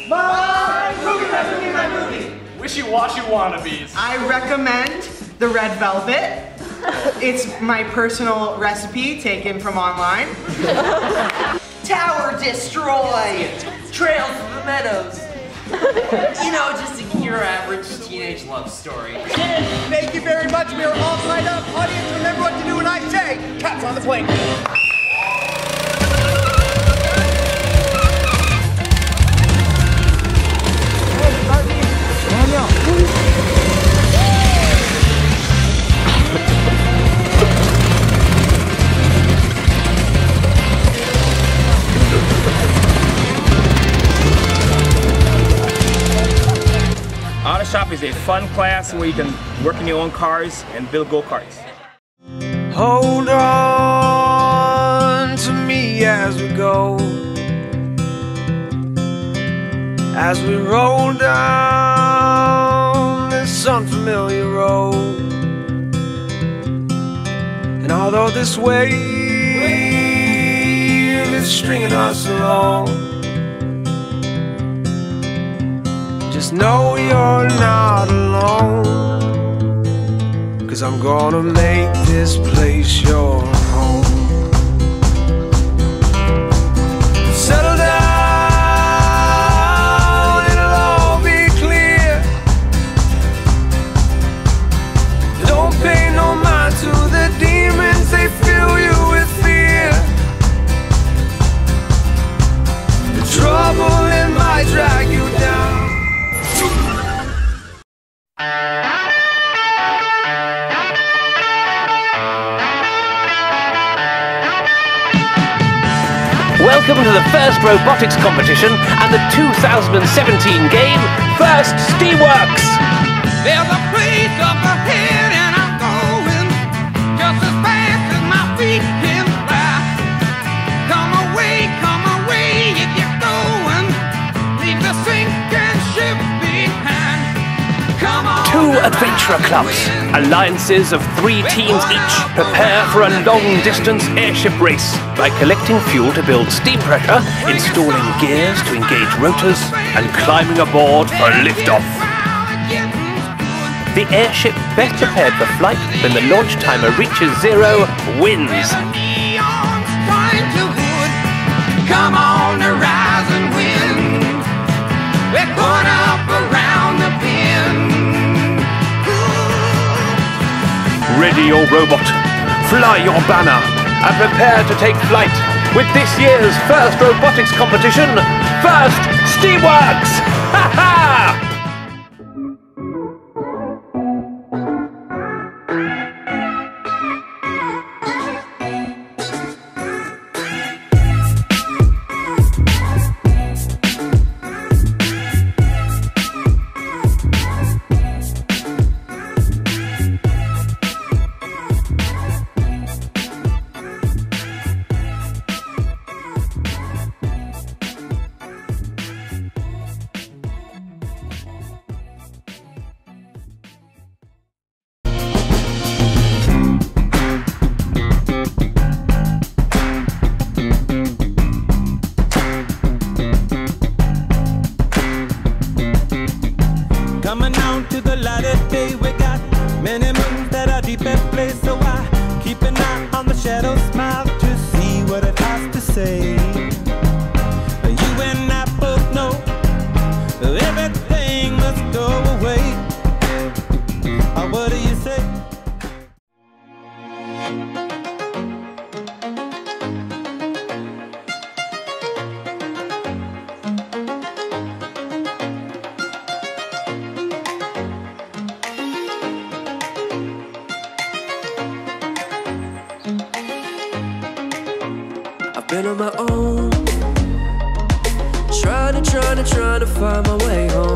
My movie. Wishy-washy wannabes. I recommend the Red Velvet. It's my personal recipe taken from online. Tower Destroy. Trails of the Meadows. You know, just your average teenage love story. Thank you very much. We are all signed up. Audience, remember what to do when I say, cats on the plane. Auto Shop is a fun class where you can work in your own cars and build go-karts. Hold on to me as we go, as we roll down this unfamiliar road. And although this wave is stringing us along, just know you're not alone, 'cause I'm gonna make this place your home. Settle down, it'll all be clear. Don't pay no mind to the demons, they fill you with fear. The trouble, it might drag you down. Welcome to the first robotics competition and the 2017 game, First Steamworks! There's a place up ahead and I'm going just as fast as my feet can fly. Come away if you're going, leave the sinking ship behind. Come on. Two adventurer clubs, alliances of 3 teams each, prepare for a long-distance airship race by collecting fuel to build steam pressure, installing gears to engage rotors, and climbing aboard for liftoff. The airship best prepared for flight when the launch timer reaches 0 wins. Come on, the rising wind, we're going up around the bend. Ready your robot, fly your banner, and prepare to take flight with this year's first robotics competition, First Steamworks! Ha ha! Coming out to the light of day, we got many moons that are deep in place. So I keep an eye on the shadow smile to see what it has to say. You and I both know everything must go away. What do you say? I've been on my own, trying to find my way home.